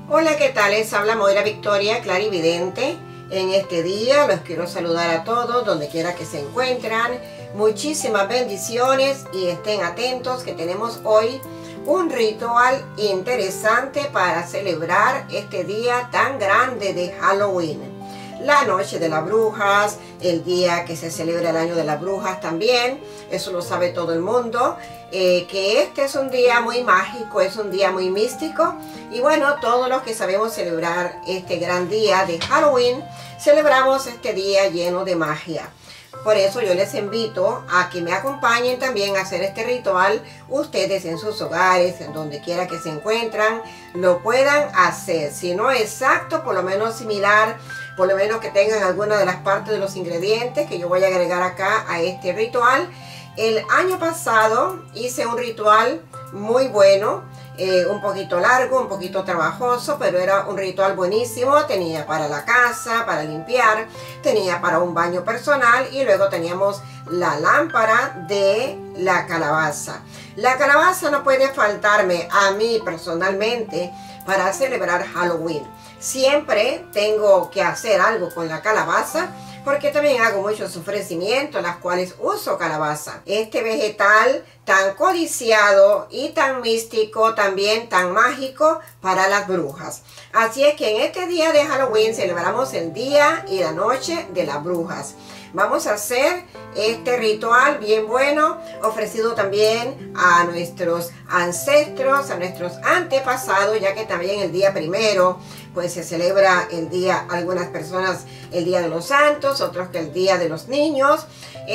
Hola, ¿qué tal? Les habla Moira Victoria, clarividente. En este día los quiero saludar a todos, donde quiera que se encuentran. Muchísimas bendiciones y estén atentos que tenemos hoy un ritual interesante para celebrar este día tan grande de Halloween. La noche de las brujas, el día que se celebra el año de las brujas también, eso lo sabe todo el mundo, que este es un día muy mágico, es un día muy místico, y bueno, todos los que sabemos celebrar este gran día de Halloween, celebramos este día lleno de magia. Por eso yo les invito a que me acompañen también a hacer este ritual. Ustedes en sus hogares, en donde quiera que se encuentran, lo puedan hacer. Si no exacto, por lo menos similar, por lo menos que tengan alguna de las partes de los ingredientes que yo voy a agregar acá a este ritual. El año pasado hice un ritual muy bueno. Un poquito largo, un poquito trabajoso, pero era un ritual buenísimo. Tenía para la casa, para limpiar, tenía para un baño personal y luego teníamos la lámpara de la calabaza. La calabaza no puede faltarme a mí personalmente para celebrar Halloween. Siempre tengo que hacer algo con la calabaza, porque también hago muchos ofrecimientos, las cuales uso calabaza. Este vegetal tan codiciado y tan místico, también tan mágico para las brujas. Así es que en este día de Halloween celebramos el día y la noche de las brujas. Vamos a hacer este ritual bien bueno, ofrecido también a nuestros ancestros, a nuestros antepasados, ya que también el día primero pues se celebra el día, algunas personas el Día de los Santos, otros que el Día de los Niños.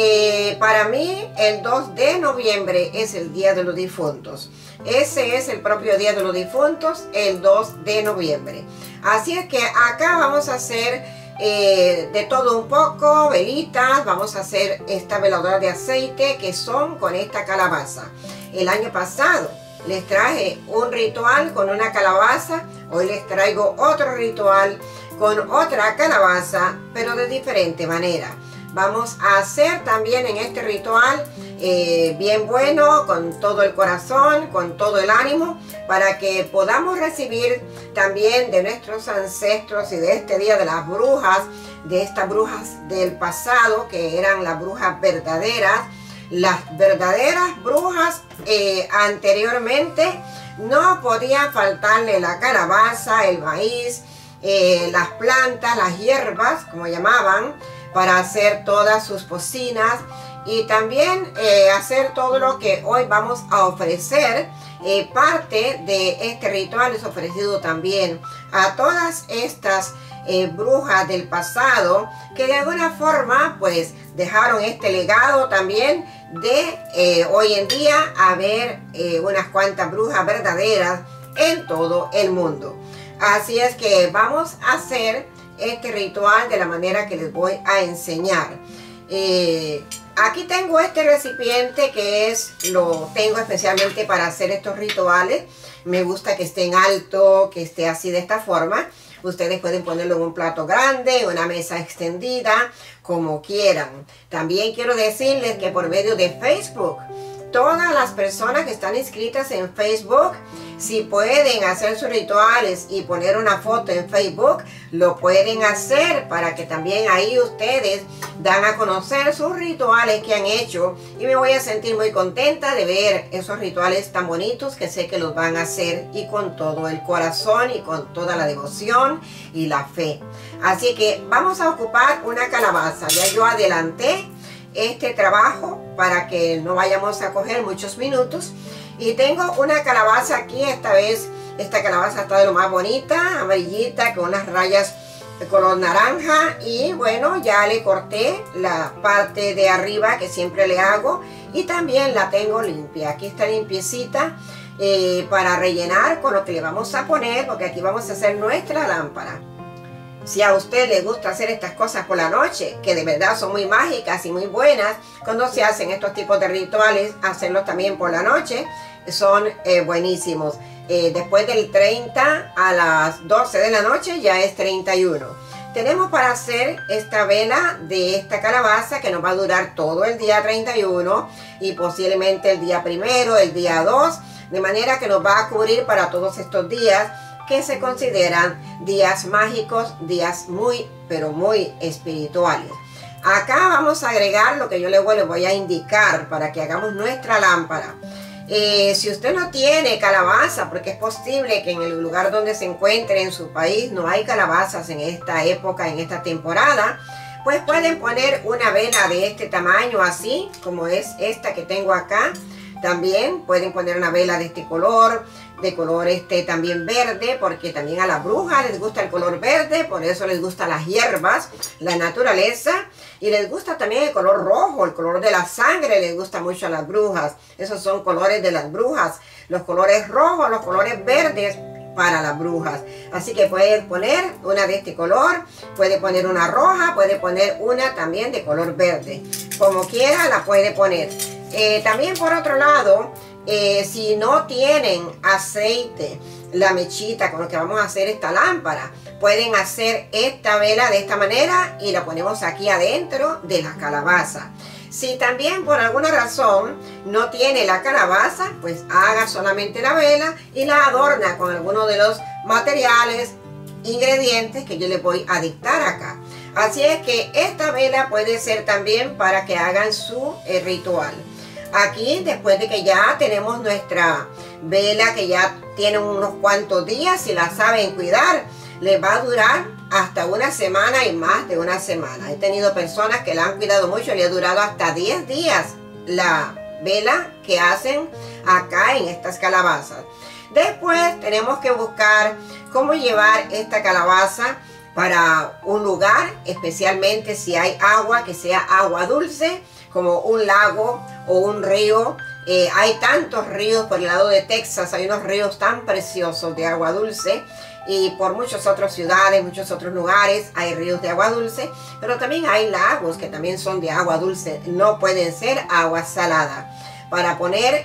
Para mí el 2 de noviembre es el Día de los Difuntos. Ese es el propio Día de los Difuntos, el 2 de noviembre. Así es que acá vamos a hacer de todo un poco, velitas. Vamos a hacer esta veladora de aceite que son con esta calabaza. El año pasado les traje un ritual con una calabaza. Hoy les traigo otro ritual con otra calabaza, pero de diferente manera. Vamos a hacer también en este ritual bien bueno, con todo el corazón, con todo el ánimo, para que podamos recibir también de nuestros ancestros y de este día de las brujas, de estas brujas del pasado, que eran las brujas verdaderas. Las verdaderas brujas anteriormente no podían faltarle la calabaza, el maíz, las plantas, las hierbas, como llamaban, para hacer todas sus cocinas y también hacer todo lo que hoy vamos a ofrecer. Parte de este ritual es ofrecido también a todas estas brujas del pasado que de alguna forma pues dejaron este legado también de hoy en día haber unas cuantas brujas verdaderas en todo el mundo. Así es que vamos a hacer este ritual de la manera que les voy a enseñar. Aquí tengo este recipiente que lo tengo especialmente para hacer estos rituales. Me gusta que esté en alto, que esté así de esta forma. Ustedes pueden ponerlo en un plato grande, en una mesa extendida, como quieran. También quiero decirles que por medio de Facebook, todas las personas que están inscritas en Facebook, si pueden hacer sus rituales y poner una foto en Facebook, lo pueden hacer para que también ahí ustedes dan a conocer sus rituales que han hecho. Y me voy a sentir muy contenta de ver esos rituales tan bonitos que sé que los van a hacer y con todo el corazón y con toda la devoción y la fe. Así que vamos a ocupar una calabaza. Ya yo adelanté este trabajo para que no vayamos a coger muchos minutos. Y tengo una calabaza aquí, esta vez esta calabaza está de lo más bonita, amarillita, con unas rayas de color naranja. Y bueno, ya le corté la parte de arriba que siempre le hago y también la tengo limpia. Aquí está limpiecita para rellenar con lo que le vamos a poner, porque aquí vamos a hacer nuestra lámpara. Si a usted le gusta hacer estas cosas por la noche, que de verdad son muy mágicas y muy buenas, cuando se hacen estos tipos de rituales, hacerlos también por la noche, son buenísimos. Después del 30 a las 12 de la noche ya es 31. Tenemos para hacer esta vela de esta calabaza que nos va a durar todo el día 31 y posiblemente el día primero, el día 2, de manera que nos va a cubrir para todos estos días que se consideran días mágicos, días muy, pero muy espirituales. Acá vamos a agregar lo que yo les voy a indicar para que hagamos nuestra lámpara. Si usted no tiene calabaza, porque es posible que en el lugar donde se encuentre en su país no hay calabazas en esta época, en esta temporada, pues pueden poner una vela de este tamaño, así como es esta que tengo acá. También pueden poner una vela de este color, de color también verde, porque también a las brujas les gusta el color verde, por eso les gustan las hierbas, la naturaleza, y les gusta también el color rojo, el color de la sangre les gusta mucho a las brujas. Esos son colores de las brujas, los colores rojos, los colores verdes para las brujas. Así que puede poner una de este color, puede poner una roja, puede poner una también de color verde, como quiera la puede poner. También por otro lado, si no tienen aceite, la mechita con lo que vamos a hacer esta lámpara, pueden hacer esta vela de esta manera y la ponemos aquí adentro de la calabaza. Si también por alguna razón no tiene la calabaza, pues haga solamente la vela y la adorna con alguno de los materiales, ingredientes que yo les voy a dictar acá. Así es que esta vela puede ser también para que hagan su ritual. Aquí, después de que ya tenemos nuestra vela, que ya tiene unos cuantos días, si la saben cuidar, les va a durar hasta una semana y más de una semana. He tenido personas que la han cuidado mucho, le ha durado hasta 10 días la vela que hacen acá en estas calabazas. Después tenemos que buscar cómo llevar esta calabaza para un lugar, especialmente si hay agua, que sea agua dulce, como un lago o un río. Hay tantos ríos por el lado de Texas, hay unos ríos tan preciosos de agua dulce, y por muchas otras ciudades, muchos otros lugares hay ríos de agua dulce, pero también hay lagos que también son de agua dulce, no pueden ser agua salada. Para poner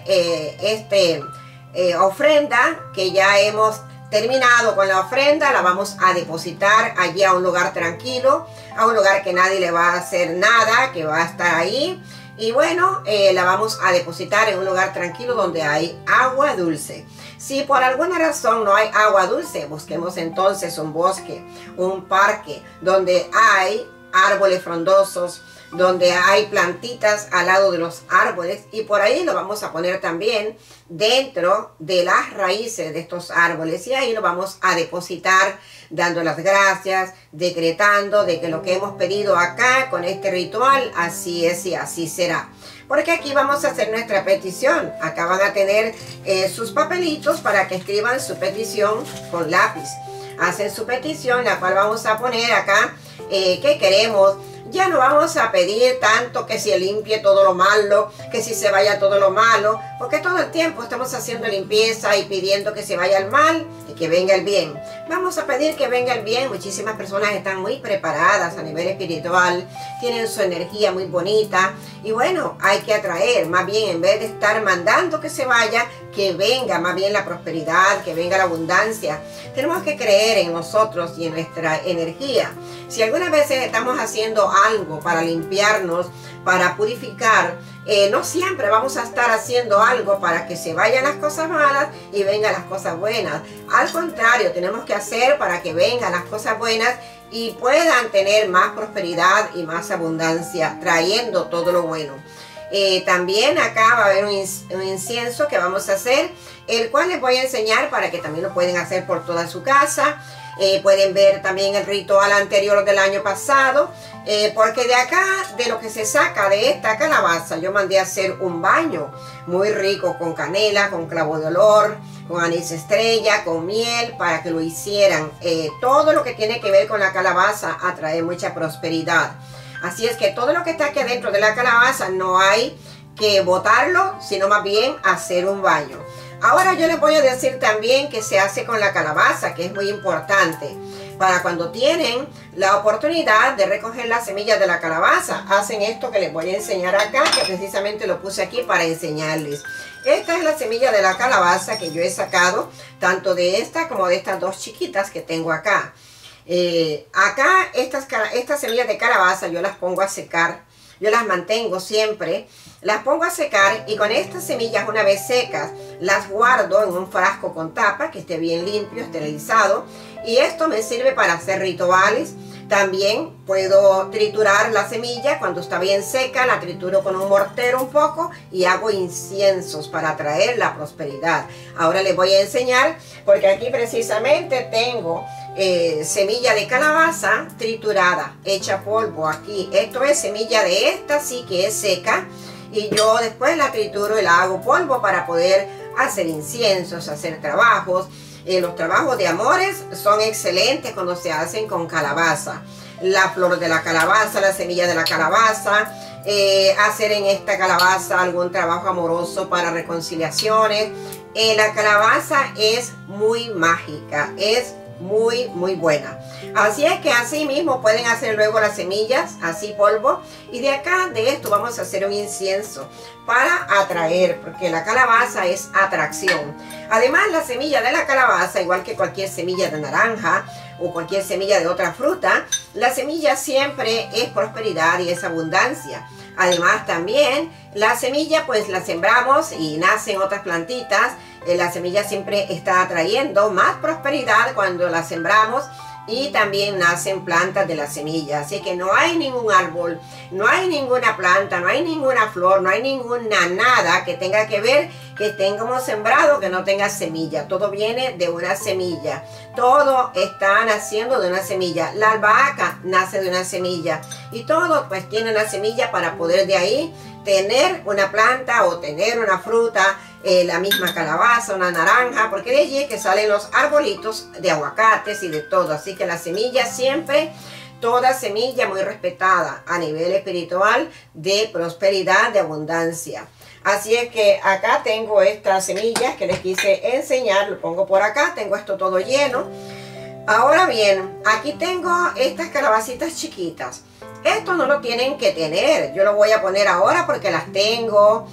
ofrenda, que ya hemos terminado con la ofrenda, la vamos a depositar allí a un lugar tranquilo, a un lugar que nadie le va a hacer nada, que va a estar ahí. Y bueno, la vamos a depositar en un lugar tranquilo donde hay agua dulce. Si por alguna razón no hay agua dulce, busquemos entonces un bosque, un parque donde hay árboles frondosos, donde hay plantitas al lado de los árboles, y por ahí lo vamos a poner también dentro de las raíces de estos árboles, y ahí lo vamos a depositar dando las gracias, decretando de que lo que hemos pedido acá con este ritual, así es y así será. Porque aquí vamos a hacer nuestra petición. Acá van a tener sus papelitos para que escriban su petición con lápiz. Hacen su petición, la cual vamos a poner acá que queremos. Ya no vamos a pedir tanto que se limpie todo lo malo, que si se vaya todo lo malo, porque todo el tiempo estamos haciendo limpieza y pidiendo que se vaya el mal y que venga el bien. Vamos a pedir que venga el bien. Muchísimas personas están muy preparadas a nivel espiritual, tienen su energía muy bonita, y bueno, hay que atraer, más bien en vez de estar mandando que se vaya, que venga más bien la prosperidad, que venga la abundancia. Tenemos que creer en nosotros y en nuestra energía. Si algunas veces estamos haciendo algo para limpiarnos, para purificar, no siempre vamos a estar haciendo algo para que se vayan las cosas malas y vengan las cosas buenas. Al contrario, tenemos que hacer para que vengan las cosas buenas y puedan tener más prosperidad y más abundancia, trayendo todo lo bueno. También acá va a haber un incienso que vamos a hacer, el cual les voy a enseñar para que también lo pueden hacer por toda su casa. Pueden ver también el ritual anterior del año pasado, porque de acá, de lo que se saca de esta calabaza, yo mandé a hacer un baño muy rico con canela, con clavo de olor, con anís estrella, con miel, para que lo hicieran. Todo lo que tiene que ver con la calabaza atrae mucha prosperidad. Así es que todo lo que está aquí adentro de la calabaza no hay que botarlo, sino más bien hacer un baño. Ahora yo les voy a decir también que se hace con la calabaza, que es muy importante. Para cuando tienen la oportunidad de recoger las semillas de la calabaza, hacen esto que les voy a enseñar acá, que precisamente lo puse aquí para enseñarles. Esta es la semilla de la calabaza que yo he sacado, tanto de esta como de estas dos chiquitas que tengo acá. Acá estas semillas de calabaza yo las pongo a secar, yo las mantengo siempre las pongo a secar y con estas semillas, una vez secas, las guardo en un frasco con tapa que esté bien limpio, esterilizado, y esto me sirve para hacer rituales. También puedo triturar la semilla cuando está bien seca, la trituro con un mortero un poco y hago inciensos para atraer la prosperidad. Ahora les voy a enseñar, porque aquí precisamente tengo semilla de calabaza triturada, hecha polvo aquí. Esto es semilla de esta, sí que es seca, y yo después la trituro y la hago polvo para poder hacer inciensos, hacer trabajos. Los trabajos de amores son excelentes cuando se hacen con calabaza. La flor de la calabaza, la semilla de la calabaza, hacer en esta calabaza algún trabajo amoroso para reconciliaciones. La calabaza es muy mágica, es muy buena. Así es que así mismo pueden hacer luego las semillas, así polvo, y de acá de esto vamos a hacer un incienso para atraer, porque la calabaza es atracción. Además, la semilla de la calabaza, igual que cualquier semilla de naranja o cualquier semilla de otra fruta, la semilla siempre es prosperidad y es abundancia. Además, también la semilla pues la sembramos y nacen otras plantitas. La semilla siempre está atrayendo más prosperidad cuando la sembramos, y también nacen plantas de la semilla. Así que no hay ningún árbol, no hay ninguna planta, no hay ninguna flor, no hay ninguna nada que tenga que ver, que tengamos sembrado, que no tenga semilla. Todo viene de una semilla. Todo está naciendo de una semilla. La albahaca nace de una semilla. Y todo pues tiene una semilla para poder de ahí tener una planta o tener una fruta. La misma calabaza, una naranja, porque de allí es que salen los arbolitos de aguacates y de todo. Así que la semilla siempre, toda semilla muy respetada a nivel espiritual, de prosperidad, de abundancia. Así es que acá tengo estas semillas que les quise enseñar, lo pongo por acá, tengo esto todo lleno. Ahora bien, aquí tengo estas calabacitas chiquitas. Esto no lo tienen que tener, yo lo voy a poner ahora porque las tengo.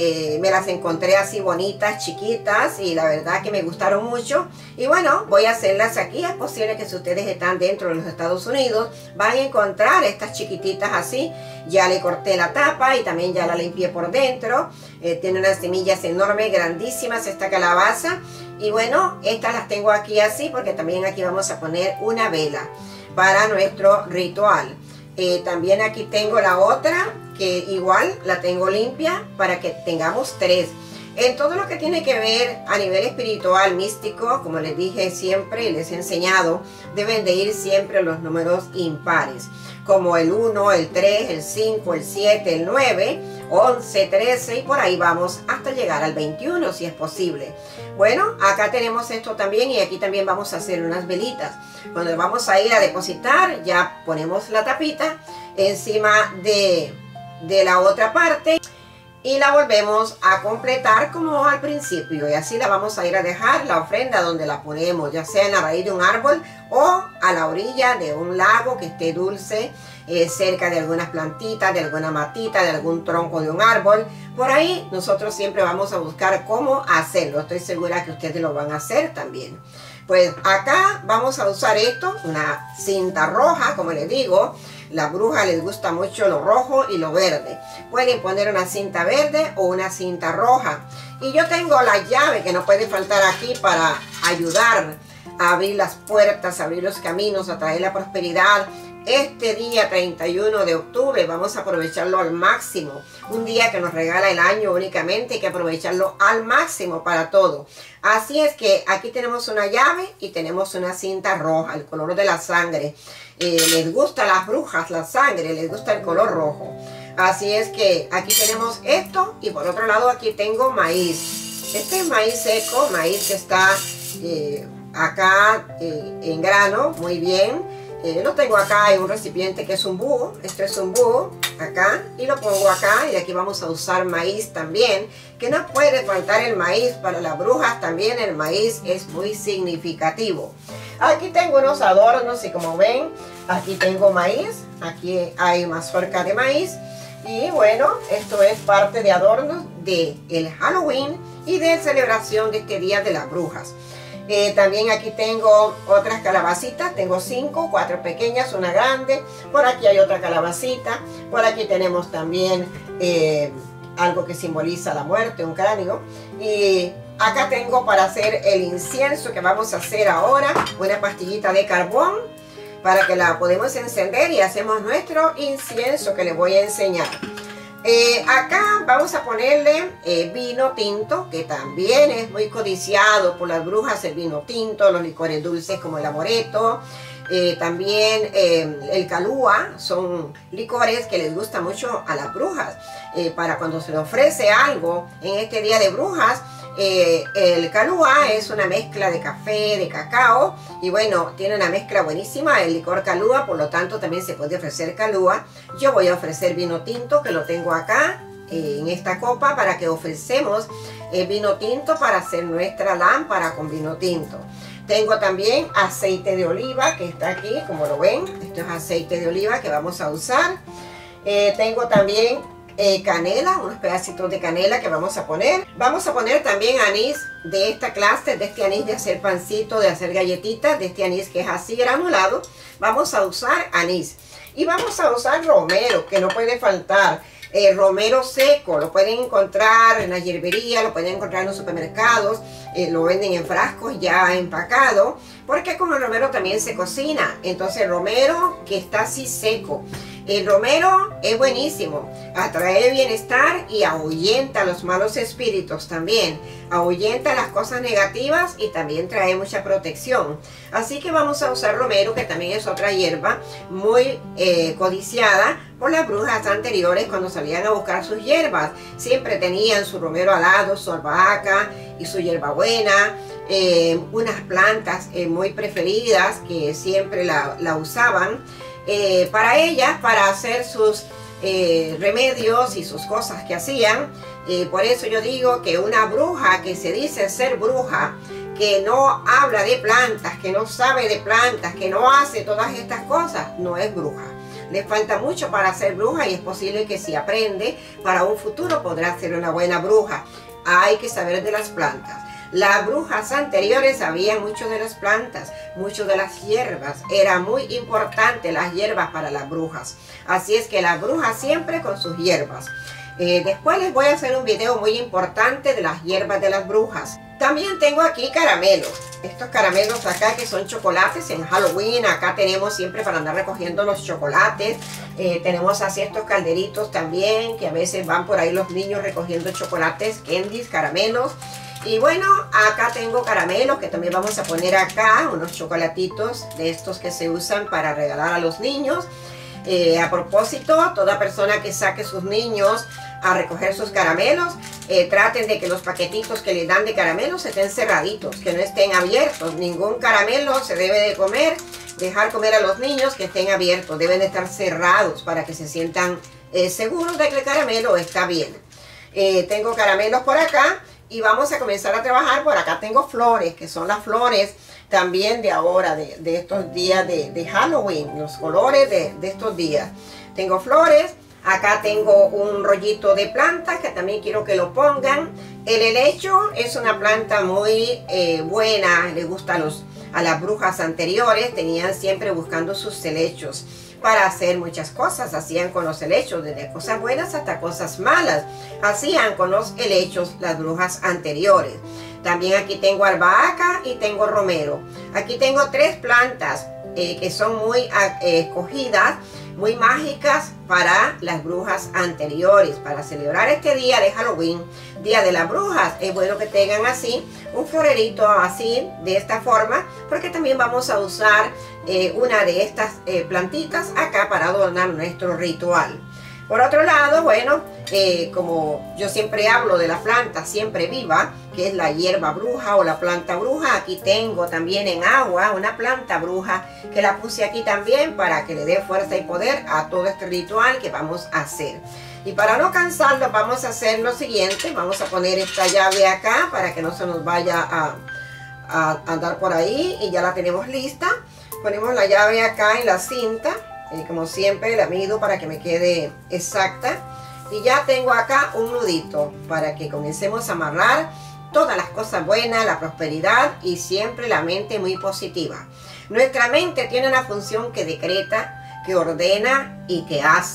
Me las encontré así bonitas, chiquitas, y la verdad que me gustaron mucho. Y bueno, voy a hacerlas aquí. Es posible que si ustedes están dentro de los Estados Unidos van a encontrar estas chiquititas así. Ya le corté la tapa y también ya la limpié por dentro. Tiene unas semillas enormes, grandísimas esta calabaza. Y bueno, estas las tengo aquí así porque también aquí vamos a poner una vela para nuestro ritual. También aquí tengo la otra, que igual la tengo limpia para que tengamos tres. En todo lo que tiene que ver a nivel espiritual, místico, como les dije siempre y les he enseñado, deben de ir siempre los números impares, como el 1, el 3, el 5, el 7, el 9, 11, 13 y por ahí vamos hasta llegar al 21 si es posible. Bueno, acá tenemos esto también y aquí también vamos a hacer unas velitas. Cuando vamos a ir a depositar, ya ponemos la tapita encima de la otra parte y la volvemos a completar como al principio, y así la vamos a ir a dejar la ofrenda donde la ponemos, ya sea en la raíz de un árbol o a la orilla de un lago que esté dulce, cerca de algunas plantitas, de alguna matita, de algún tronco de un árbol. Por ahí nosotros siempre vamos a buscar cómo hacerlo. Estoy segura que ustedes lo van a hacer también. Pues acá vamos a usar esto, una cinta roja, como les digo. Las brujas les gusta mucho lo rojo y lo verde. Pueden poner una cinta verde o una cinta roja. Y yo tengo la llave que no puede faltar aquí para ayudar a abrir las puertas, a abrir los caminos, a traer la prosperidad. Este día 31 de octubre vamos a aprovecharlo al máximo. Un día que nos regala el año únicamente, hay que aprovecharlo al máximo para todo. Así es que aquí tenemos una llave y tenemos una cinta roja, el color de la sangre. Les gusta a las brujas la sangre, les gusta el color rojo. Así es que aquí tenemos esto y por otro lado aquí tengo maíz. Este es maíz seco, maíz que está acá en grano, muy bien. Lo tengo acá en un recipiente que es un búho. Esto es un búho acá y lo pongo acá, y aquí vamos a usar maíz también, que no puede faltar el maíz. Para las brujas también el maíz es muy significativo. Aquí tengo unos adornos y como ven, aquí tengo maíz, aquí hay mazorca de maíz. Y bueno, esto es parte de adornos del Halloween y de celebración de este día de las brujas. También aquí tengo otras calabacitas, tengo 5, 4 pequeñas, una grande. Por aquí hay otra calabacita, por aquí tenemos también algo que simboliza la muerte, un cráneo. Y acá tengo para hacer el incienso que vamos a hacer ahora, una pastillita de carbón para que la podemos encender y hacemos nuestro incienso que les voy a enseñar. Acá vamos a ponerle vino tinto, que también es muy codiciado por las brujas, el vino tinto, los licores dulces como el amoreto. También el calúa, son licores que les gusta mucho a las brujas. Para cuando se le ofrece algo en este día de brujas, el calúa es una mezcla de café, de cacao, y bueno, tiene una mezcla buenísima el licor calúa, por lo tanto también se puede ofrecer calúa. Yo voy a ofrecer vino tinto, que lo tengo acá en esta copa, para que ofrecemos vino tinto para hacer nuestra lámpara con vino tinto. Tengo también aceite de oliva que está aquí, como lo ven. Esto es aceite de oliva que vamos a usar. Tengo también canela, unos pedacitos de canela que vamos a poner. Vamos a poner también anís de esta clase, de este anís de hacer pancito, de hacer galletitas, de este anís que es así granulado. Vamos a usar anís. Y vamos a usar romero, que no puede faltar. Romero seco, lo pueden encontrar en la hierbería, lo pueden encontrar en los supermercados, lo venden en frascos ya empacado, porque con el romero también se cocina. Entonces el romero que está así seco, el romero es buenísimo, atrae bienestar y ahuyenta los malos espíritus también, ahuyenta las cosas negativas y también trae mucha protección. Así que vamos a usar romero, que también es otra hierba muy codiciada por las brujas anteriores cuando salían a buscar sus hierbas. Siempre tenían su romero alado, su albahaca y su hierbabuena, unas plantas muy preferidas que siempre la usaban para ellas, para hacer sus remedios y sus cosas que hacían. Por eso yo digo que una bruja que se dice ser bruja, que no habla de plantas, que no sabe de plantas, que no hace todas estas cosas, no es bruja. Le falta mucho para ser bruja, y es posible que si aprende para un futuro podrá ser una buena bruja. Hay que saber de las plantas. Las brujas anteriores sabían mucho de las plantas, mucho de las hierbas. Era muy importante las hierbas para las brujas. Así es que las brujas siempre con sus hierbas. Después les voy a hacer un video muy importante de las hierbas de las brujas. También tengo aquí caramelos. Estos caramelos acá que son chocolates en Halloween. Acá tenemos siempre para andar recogiendo los chocolates. Tenemos así estos calderitos también, que a veces van por ahí los niños recogiendo chocolates, candies, caramelos. Y bueno, acá tengo caramelos que también vamos a poner acá, unos chocolatitos de estos que se usan para regalar a los niños. A propósito, toda persona que saque sus niños a recoger sus caramelos, traten de que los paquetitos que les dan de caramelos estén cerraditos, que no estén abiertos. Ningún caramelo se debe de comer, dejar comer a los niños que estén abiertos. Deben de estar cerrados para que se sientan seguros de que el caramelo está bien. Tengo caramelos por acá. Y vamos a comenzar a trabajar. Por acá tengo flores, que son las flores también de ahora, de estos días de Halloween, los colores de estos días. Tengo flores, acá tengo un rollito de plantas que también quiero que lo pongan. El helecho es una planta muy buena, le gusta a las brujas anteriores, tenían siempre buscando sus helechos para hacer muchas cosas. Hacían con los helechos desde cosas buenas hasta cosas malas. Hacían con los helechos las brujas anteriores. También aquí tengo albahaca y tengo romero. Aquí tengo tres plantas que son muy escogidas, muy mágicas para las brujas anteriores. Para celebrar este día de Halloween, Día de las Brujas, es bueno que tengan así un florerito así, de esta forma, porque también vamos a usar una de estas plantitas acá para adornar nuestro ritual. Por otro lado, bueno, como yo siempre hablo de la planta siempre viva, que es la hierba bruja o la planta bruja, aquí tengo también en agua una planta bruja que la puse aquí también para que le dé fuerza y poder a todo este ritual que vamos a hacer. Y para no cansarlo, vamos a hacer lo siguiente. Vamos a poner esta llave acá para que no se nos vaya a andar por ahí, y ya la tenemos lista. Ponemos la llave acá en la cinta, como siempre la mido para que me quede exacta. Y ya tengo acá un nudito para que comencemos a amarrar todas las cosas buenas, la prosperidad y siempre la mente muy positiva. Nuestra mente tiene una función que decreta, que ordena y que hace.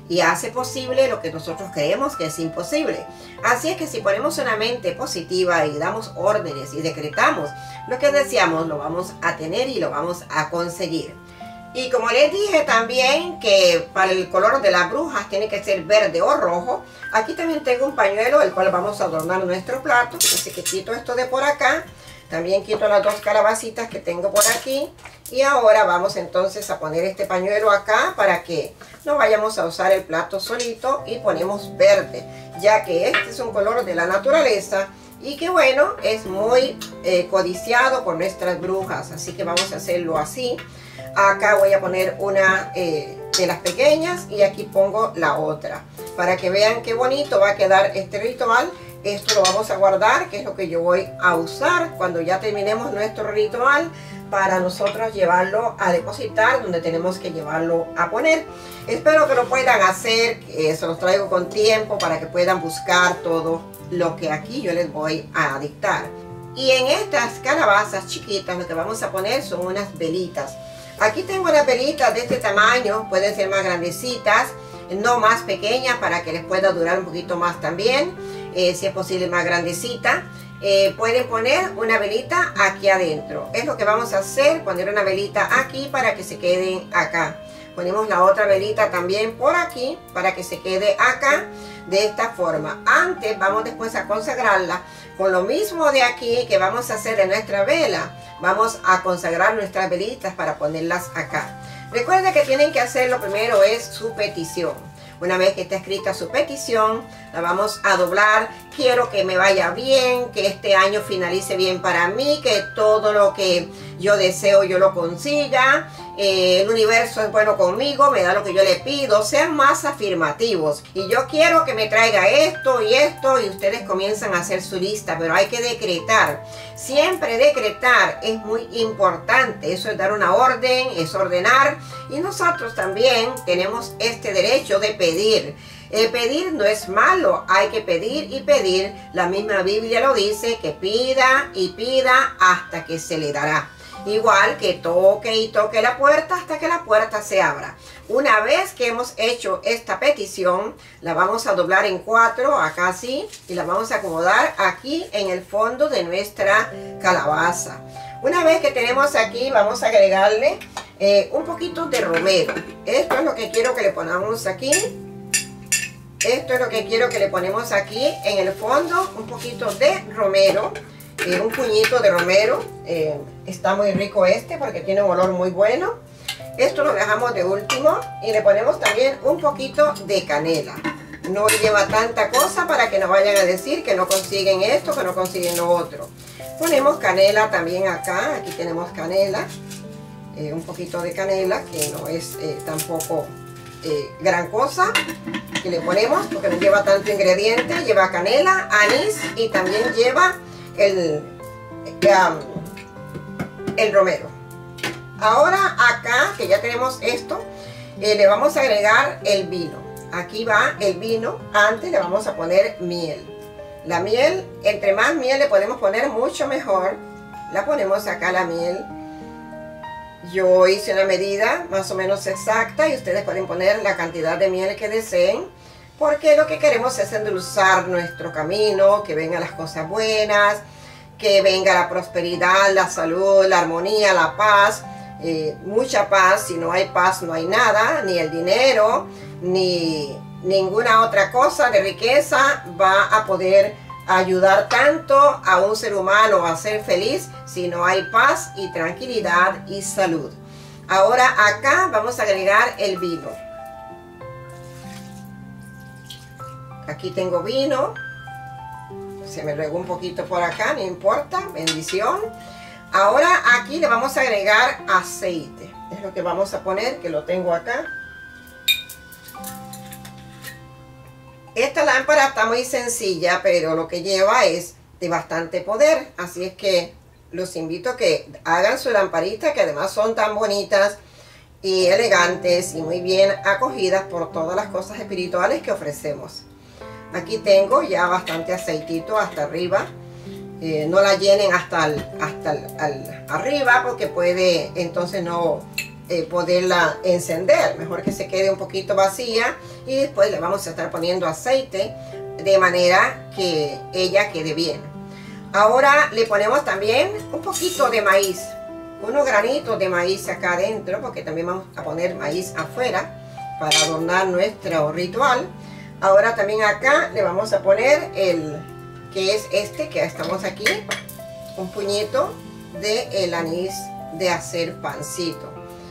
y hace posible lo que nosotros creemos que es imposible. Así es que si ponemos una mente positiva y damos órdenes y decretamos lo que deseamos, lo vamos a tener y lo vamos a conseguir. Y como les dije también que para el color de las brujas tiene que ser verde o rojo, aquí también tengo un pañuelo el cual vamos a adornar nuestro plato. Así que quito esto de por acá, también quito las 2 calabacitas que tengo por aquí. Y ahora vamos entonces a poner este pañuelo acá para que no vayamos a usar el plato solito, y ponemos verde, ya que este es un color de la naturaleza y que bueno, es muy codiciado por nuestras brujas. Así que vamos a hacerlo así. Acá voy a poner una de las pequeñas y aquí pongo la otra, para que vean qué bonito va a quedar este ritual. Esto lo vamos a guardar, que es lo que yo voy a usar cuando ya terminemos nuestro ritual, para nosotros llevarlo a depositar donde tenemos que llevarlo a poner. Espero que lo puedan hacer, se los traigo con tiempo para que puedan buscar todo lo que aquí yo les voy a dictar. Y en estas calabazas chiquitas lo que vamos a poner son unas velitas. Aquí tengo unas velitas de este tamaño, pueden ser más grandecitas, no más pequeñas, para que les pueda durar un poquito más también, si es posible más grandecita. Pueden poner una velita aquí adentro. Es lo que vamos a hacer, poner una velita aquí para que se queden acá. Ponemos la otra velita también por aquí para que se quede acá de esta forma. Antes vamos después a consagrarla con lo mismo de aquí que vamos a hacer en nuestra vela. Vamos a consagrar nuestras velitas para ponerlas acá. Recuerden que tienen que hacer, lo primero es su petición. Una vez que está escrita su petición, la vamos a doblar. Quiero que me vaya bien, que este año finalice bien para mí, que todo lo que yo deseo yo lo consiga. El universo es bueno conmigo, me da lo que yo le pido. Sean más afirmativos. Y yo quiero que me traiga esto y esto, y ustedes comienzan a hacer su lista, pero hay que decretar. Siempre decretar es muy importante. Eso es dar una orden, es ordenar. Y nosotros también tenemos este derecho de pedir. Pedir no es malo, hay que pedir y pedir. La misma Biblia lo dice, que pida y pida hasta que se le dará. Igual que toque y toque la puerta hasta que la puerta se abra. Una vez que hemos hecho esta petición, la vamos a doblar en 4, acá así, y la vamos a acomodar aquí en el fondo de nuestra calabaza. Una vez que tenemos aquí, vamos a agregarle un poquito de romero. Esto es lo que quiero que le pongamos aquí. Esto es lo que quiero que le ponemos aquí en el fondo, un poquito de romero, un puñito de romero. Está muy rico este porque tiene un olor muy bueno. Esto lo dejamos de último y le ponemos también un poquito de canela. No lleva tanta cosa para que no vayan a decir que no consiguen esto, que no consiguen lo otro. Ponemos canela también acá, aquí tenemos canela, un poquito de canela que no es tampoco gran cosa que le ponemos porque no lleva tanto ingrediente. Lleva canela, anís y también lleva el romero. Ahora acá que ya tenemos esto, le vamos a agregar el vino. Aquí va el vino. Antes le vamos a poner miel. La miel, entre más miel le podemos poner mucho mejor. La ponemos acá la miel. Yo hice una medida más o menos exacta y ustedes pueden poner la cantidad de miel que deseen, porque lo que queremos es endulzar nuestro camino, que vengan las cosas buenas, que venga la prosperidad, la salud, la armonía, la paz, mucha paz. Si no hay paz no hay nada, ni el dinero, ni ninguna otra cosa de riqueza va a poder ayudar tanto a un ser humano a ser feliz si no hay paz y tranquilidad y salud. Ahora acá vamos a agregar el vino. Aquí tengo vino. Se me regó un poquito por acá, no importa, bendición. Ahora aquí le vamos a agregar aceite. Es lo que vamos a poner, que lo tengo acá. Esta lámpara está muy sencilla, pero lo que lleva es de bastante poder. Así es que los invito a que hagan su lamparita, que además son tan bonitas y elegantes y muy bien acogidas por todas las cosas espirituales que ofrecemos. Aquí tengo ya bastante aceitito hasta arriba. No la llenen hasta arriba porque puede entonces no poderla encender. Mejor que se quede un poquito vacía y después le vamos a estar poniendo aceite de manera que ella quede bien. Ahora le ponemos también un poquito de maíz, unos granitos de maíz acá adentro, porque también vamos a poner maíz afuera para adornar nuestro ritual. Ahora también acá le vamos a poner el que es este que estamos aquí, un puñito de el anís de hacer pancito,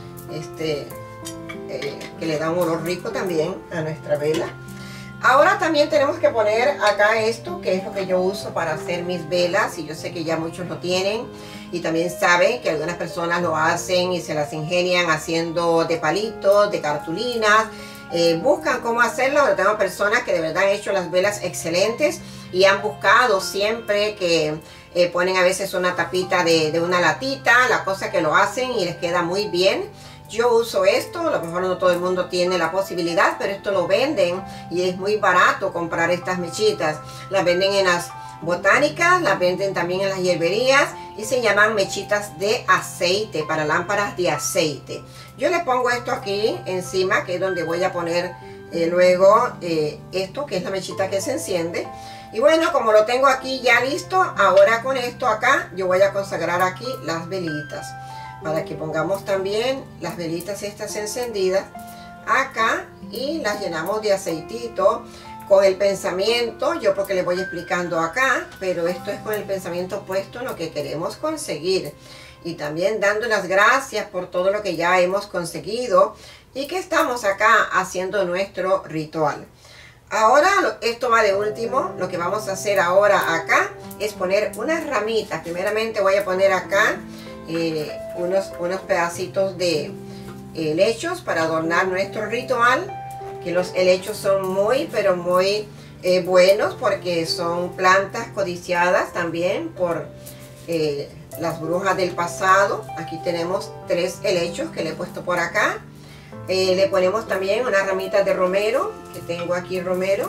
que le da un olor rico también a nuestra vela. Ahora también tenemos que poner acá esto, que es lo que yo uso para hacer mis velas, y yo sé que ya muchos lo tienen y también saben que algunas personas lo hacen y se las ingenian haciendo de palitos, de cartulinas, buscan cómo hacerlo. Pero tengo personas que de verdad han hecho las velas excelentes y han buscado siempre que ponen a veces una tapita de una latita, la cosa que lo hacen y les queda muy bien. Yo uso esto, a lo mejor no todo el mundo tiene la posibilidad, pero esto lo venden y es muy barato comprar estas mechitas. Las venden en las botánicas, las venden también en las hierberías y se llaman mechitas de aceite, para lámparas de aceite. Yo le pongo esto aquí encima, que es donde voy a poner luego esto, que es la mechita que se enciende. Y bueno, como lo tengo aquí ya listo, ahora con esto acá yo voy a consagrar aquí las velitas, para que pongamos también las velitas estas encendidas acá y las llenamos de aceitito con el pensamiento, yo porque les voy explicando acá, pero esto es con el pensamiento puesto en lo que queremos conseguir y también dando las gracias por todo lo que ya hemos conseguido y que estamos acá haciendo nuestro ritual. Ahora esto va de último. Lo que vamos a hacer ahora acá es poner unas ramitas. Primeramente voy a poner acá unos pedacitos de helechos para adornar nuestro ritual, que los helechos son muy pero muy buenos, porque son plantas codiciadas también por las brujas del pasado. Aquí tenemos 3 helechos que le he puesto por acá. Le ponemos también unas ramitas de romero, que tengo aquí romero.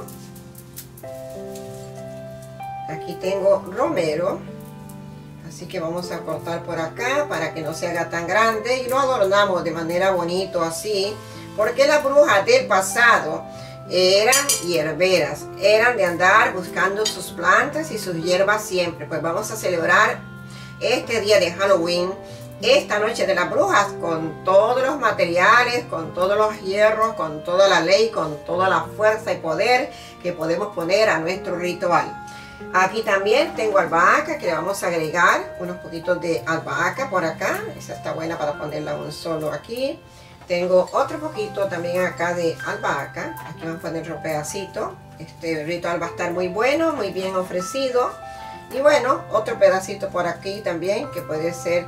Aquí tengo romero. Así que vamos a cortar por acá para que no se haga tan grande y lo adornamos de manera bonito así, porque las brujas del pasado eran hierberas, eran de andar buscando sus plantas y sus hierbas siempre. Pues vamos a celebrar este día de Halloween, esta noche de las brujas, con todos los materiales, con todos los hierros, con toda la ley, con toda la fuerza y poder que podemos poner a nuestro ritual. Aquí también tengo albahaca, que le vamos a agregar unos poquitos de albahaca por acá. Esa está buena para ponerla un solo aquí. Tengo otro poquito también acá de albahaca. Aquí vamos a poner un pedacito. Este ritual va a estar muy bueno, muy bien ofrecido. Y bueno, otro pedacito por aquí también, que puede ser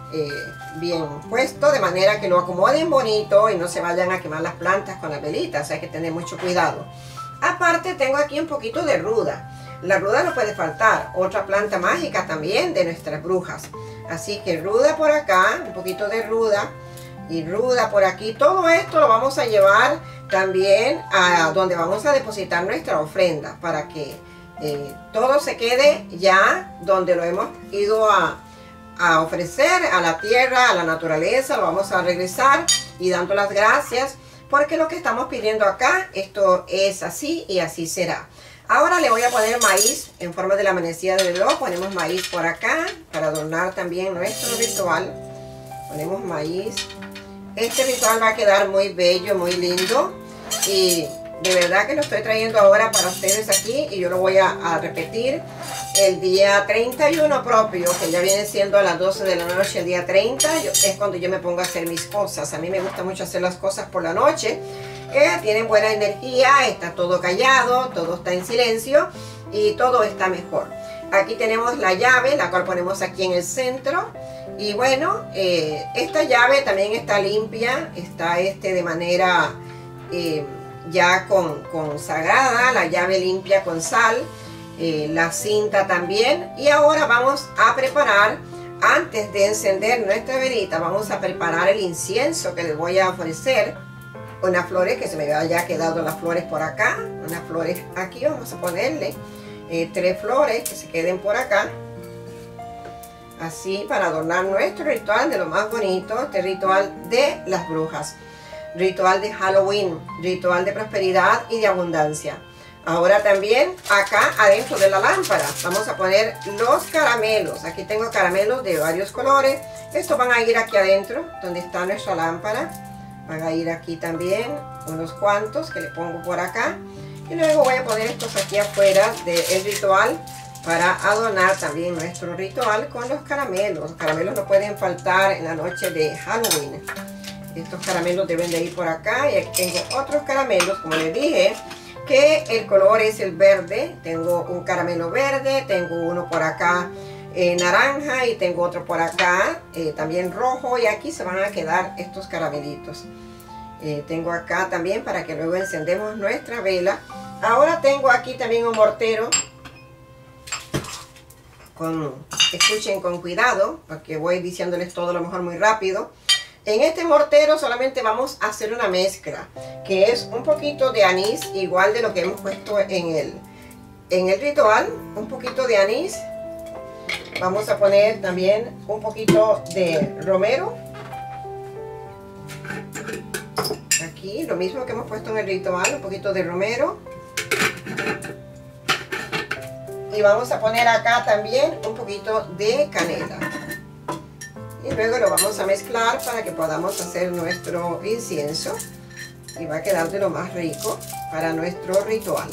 bien puesto, de manera que lo acomoden bonito y no se vayan a quemar las plantas con las velitas. Hay que tener mucho cuidado. Aparte tengo aquí un poquito de ruda. La ruda no puede faltar, otra planta mágica también de nuestras brujas. Así que ruda por acá, un poquito de ruda y ruda por aquí. Todo esto lo vamos a llevar también a donde vamos a depositar nuestra ofrenda, para que todo se quede ya donde lo hemos ido a ofrecer, a la tierra, a la naturaleza. Lo vamos a regresar y dando las gracias, porque lo que estamos pidiendo acá, esto es así y así será. Ahora le voy a poner maíz en forma de la manecilla del reloj. Ponemos maíz por acá para adornar también nuestro ritual. Ponemos maíz. Este ritual va a quedar muy bello, muy lindo. Y de verdad que lo estoy trayendo ahora para ustedes aquí. Y yo lo voy a repetir el día 31 propio, que ya viene siendo a las 12 de la noche. El día 30 es cuando yo me pongo a hacer mis cosas. A mí me gusta mucho hacer las cosas por la noche. Tienen buena energía, está todo callado, todo está en silencio y todo está mejor. Aquí tenemos la llave, la cual ponemos aquí en el centro. Y bueno, esta llave también está limpia, está de manera ya consagrada, la llave limpia con sal, la cinta también. Y ahora vamos a preparar, antes de encender nuestra velita, vamos a preparar el incienso que les voy a ofrecer. Unas flores, que se me había quedado las flores por acá, unas flores aquí, vamos a ponerle 3 flores que se queden por acá. así para adornar nuestro ritual de lo más bonito, este ritual de las brujas, ritual de Halloween, ritual de prosperidad y de abundancia. Ahora también acá adentro de la lámpara vamos a poner los caramelos. Aquí tengo caramelos de varios colores. Estos van a ir aquí adentro donde está nuestra lámpara. Van a ir aquí también unos cuantos que le pongo por acá. Y luego voy a poner estos aquí afuera del ritual para adornar también nuestro ritual con los caramelos. Los caramelos no pueden faltar en la noche de Halloween. Estos caramelos deben de ir por acá. Y aquí tengo otros caramelos, como les dije, que el color es el verde. Tengo un caramelo verde, tengo uno por acá naranja y tengo otro por acá también rojo, y aquí se van a quedar estos caramelitos. Tengo acá también para que luego encendemos nuestra vela. Ahora tengo aquí también un mortero. Escuchen con cuidado porque voy diciéndoles todo a lo mejor muy rápido. En este mortero solamente vamos a hacer una mezcla, que es un poquito de anís, igual de lo que hemos puesto en el ritual, un poquito de anís. Vamos a poner también un poquito de romero. Aquí, lo mismo que hemos puesto en el ritual, un poquito de romero. Y vamos a poner acá también un poquito de canela. Y luego lo vamos a mezclar para que podamos hacer nuestro incienso. Y va a quedar de lo más rico para nuestro ritual.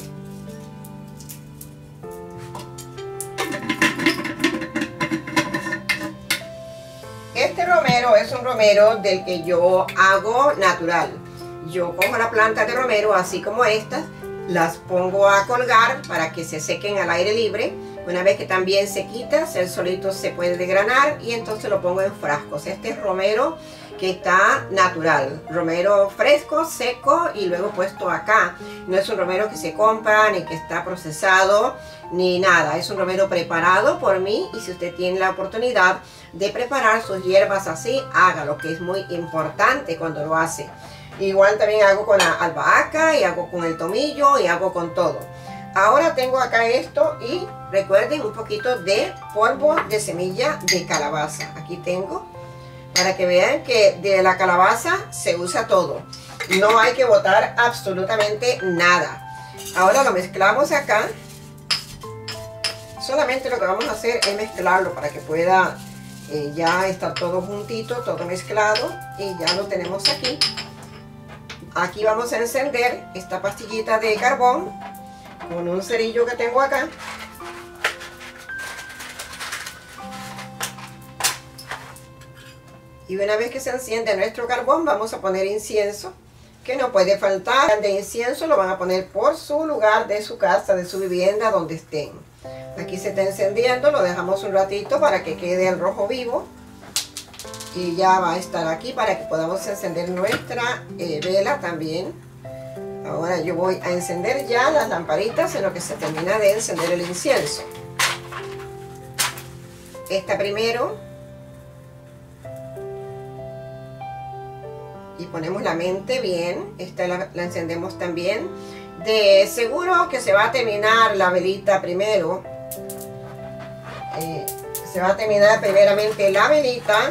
Este romero es un romero del que yo hago natural. Yo cojo la planta de romero así como estas, las pongo a colgar para que se sequen al aire libre. Una vez que también se quita, el solito se puede desgranar y entonces lo pongo en frascos. Este es romero que está natural, romero fresco, seco y luego puesto acá. No es un romero que se compra ni que está procesado ni nada. Es un romero preparado por mí, y si usted tiene la oportunidad de preparar sus hierbas así, hágalo, que es muy importante cuando lo hace. Igual también hago con la albahaca y hago con el tomillo y hago con todo. Ahora tengo acá esto y recuerden un poquito de polvo de semilla de calabaza. Aquí tengo para que vean que de la calabaza se usa todo. No hay que botar absolutamente nada. Ahora lo mezclamos acá. Solamente lo que vamos a hacer es mezclarlo para que pueda ya estar todo juntito, todo mezclado, y ya lo tenemos aquí. Aquí vamos a encender esta pastillita de carbón con un cerillo que tengo acá. Y una vez que se enciende nuestro carbón, vamos a poner incienso, que no puede faltar. De incienso lo van a poner por su lugar de su casa, de su vivienda, donde estén. Aquí se está encendiendo, lo dejamos un ratito para que quede el rojo vivo. Y ya va a estar aquí para que podamos encender nuestra vela también. Ahora yo voy a encender ya las lamparitas en lo que se termina de encender el incienso. Esta primero. Y ponemos la mente bien. Esta la encendemos también. De seguro que se va a terminar la velita primero. Se va a terminar primeramente la velita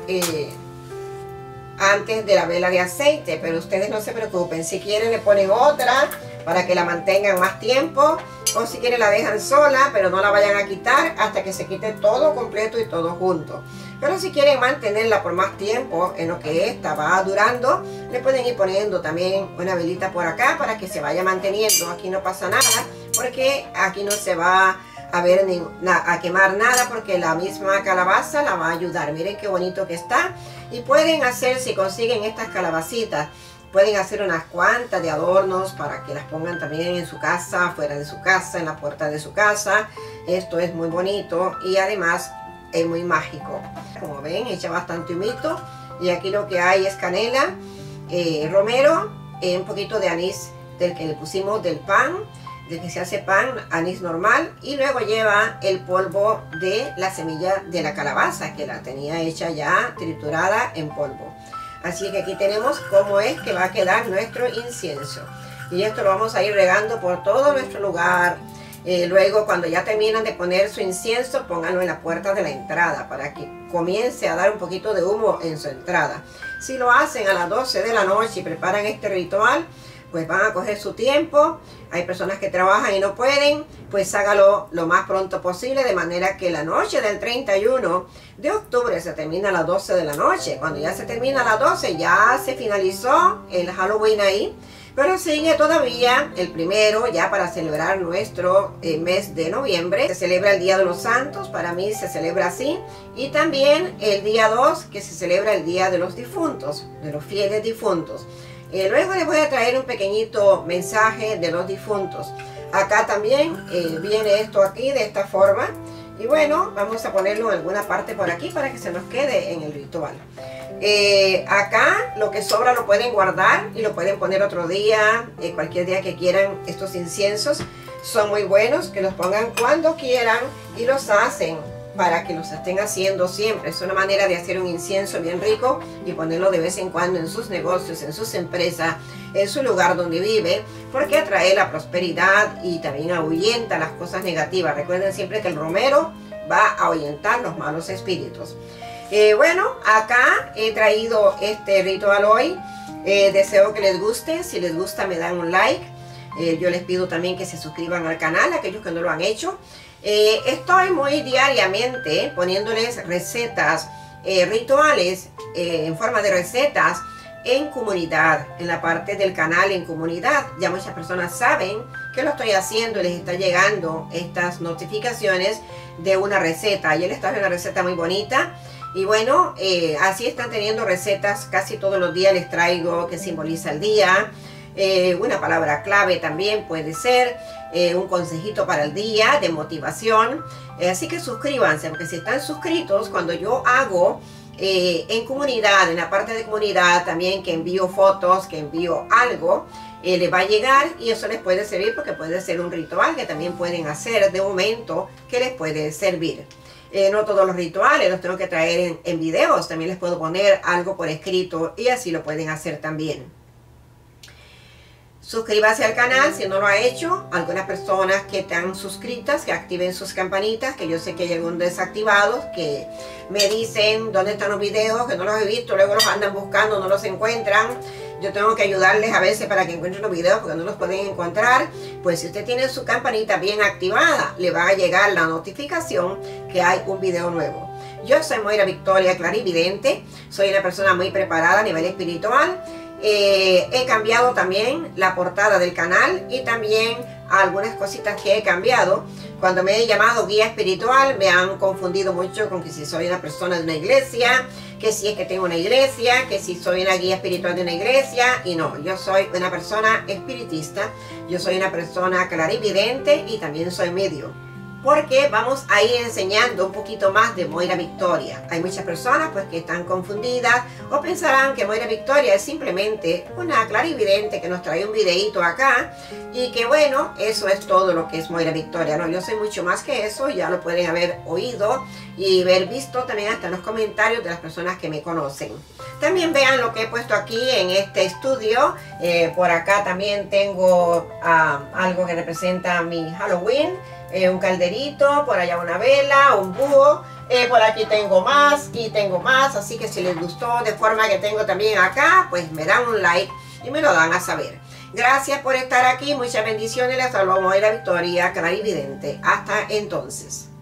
antes de la vela de aceite, pero ustedes no se preocupen. Si quieren le ponen otra para que la mantengan más tiempo, o si quieren la dejan sola, pero no la vayan a quitar hasta que se quite todo completo y todo junto. Pero si quieren mantenerla por más tiempo en lo que esta va durando, le pueden ir poniendo también una velita por acá para que se vaya manteniendo. Aquí no pasa nada porque aquí no se va a quemar nada, porque la misma calabaza la va a ayudar. Miren qué bonito que está. Y pueden hacer, si consiguen estas calabacitas, pueden hacer unas cuantas de adornos para que las pongan también en su casa, fuera de su casa, en la puerta de su casa. Esto es muy bonito y además es muy mágico. Como ven, echa bastante humito. Y aquí lo que hay es canela, romero, un poquito de anís del que le pusimos del pan, de que se hace pan, anís normal, y luego lleva el polvo de la semilla de la calabaza, que la tenía hecha ya triturada en polvo. Así que aquí tenemos cómo es que va a quedar nuestro incienso. Y esto lo vamos a ir regando por todo nuestro lugar, Luego, cuando ya terminan de poner su incienso, pónganlo en la puerta de la entrada para que comience a dar un poquito de humo en su entrada. Si lo hacen a las 12 de la noche y preparan este ritual, pues van a coger su tiempo. Hay personas que trabajan y no pueden, pues hágalo lo más pronto posible, de manera que la noche del 31 de octubre se termina a las 12 de la noche. Cuando ya se termina a las 12, ya se finalizó el Halloween ahí. Pero sigue todavía el primero, ya para celebrar nuestro mes de noviembre. Se celebra el Día de los Santos, para mí se celebra así. Y también el día 2, que se celebra el Día de los Difuntos, de los fieles difuntos. Luego les voy a traer un pequeñito mensaje de los difuntos. Acá también viene esto aquí de esta forma. Y bueno, vamos a ponerlo en alguna parte por aquí para que se nos quede en el ritual. Acá lo que sobra lo pueden guardar y lo pueden poner otro día, cualquier día que quieran. Estos inciensos son muy buenos, que los pongan cuando quieran y los hacen para que los estén haciendo siempre. Es una manera de hacer un incienso bien rico y ponerlo de vez en cuando en sus negocios, en sus empresas, en su lugar donde vive, porque atrae la prosperidad y también ahuyenta las cosas negativas. Recuerden siempre que el romero va a ahuyentar los malos espíritus. Bueno, acá he traído este ritual hoy. Deseo que les guste. Si les gusta, me dan un like. Yo les pido también que se suscriban al canal, aquellos que no lo han hecho. Estoy muy diariamente poniéndoles recetas, rituales en forma de recetas en comunidad, en la parte del canal en comunidad. Ya muchas personas saben que lo estoy haciendo y les está llegando estas notificaciones de una receta. Ayer les traje una receta muy bonita. Y bueno, así están teniendo recetas casi todos los días. Les traigo que simboliza el día, una palabra clave también puede ser, un consejito para el día de motivación. Así que suscríbanse, porque si están suscritos, cuando yo hago en comunidad, en la parte de comunidad también, que envío fotos, que envío algo, les va a llegar y eso les puede servir, porque puede ser un ritual que también pueden hacer de momento que les puede servir. No todos los rituales los tengo que traer en videos, también les puedo poner algo por escrito y así lo pueden hacer también. Suscríbase al canal si no lo ha hecho. Algunas personas que están suscritas, que activen sus campanitas, que yo sé que hay algunos desactivados, que me dicen dónde están los videos, que no los he visto, luego los andan buscando, no los encuentran. Yo tengo que ayudarles a veces para que encuentren los videos porque no los pueden encontrar. Pues si usted tiene su campanita bien activada, le va a llegar la notificación que hay un video nuevo. Yo soy Moira Victoria Clarividente, soy una persona muy preparada a nivel espiritual. He cambiado también la portada del canal y también algunas cositas que he cambiado. Cuando me he llamado guía espiritual me han confundido mucho con que si soy una persona de una iglesia, que si es que tengo una iglesia, que si soy una guía espiritual de una iglesia. Y no, yo soy una persona espiritista, yo soy una persona clarividente y también soy medio, porque vamos a ir enseñando un poquito más de Moira Victoria. Hay muchas personas pues que están confundidas o pensarán que Moira Victoria es simplemente una clarividente que nos trae un videíto acá y que bueno, eso es todo lo que es Moira Victoria. No, yo soy mucho más que eso, ya lo pueden haber oído y haber visto también hasta en los comentarios de las personas que me conocen. También vean lo que he puesto aquí en este estudio. Por acá también tengo algo que representa mi Halloween. Un calderito, por allá una vela, un búho, por aquí tengo más y tengo más, así que si les gustó de forma que tengo también acá, pues me dan un like y me lo dan a saber. Gracias por estar aquí, muchas bendiciones, les saludo Moira Victoria Clarividente. Hasta entonces.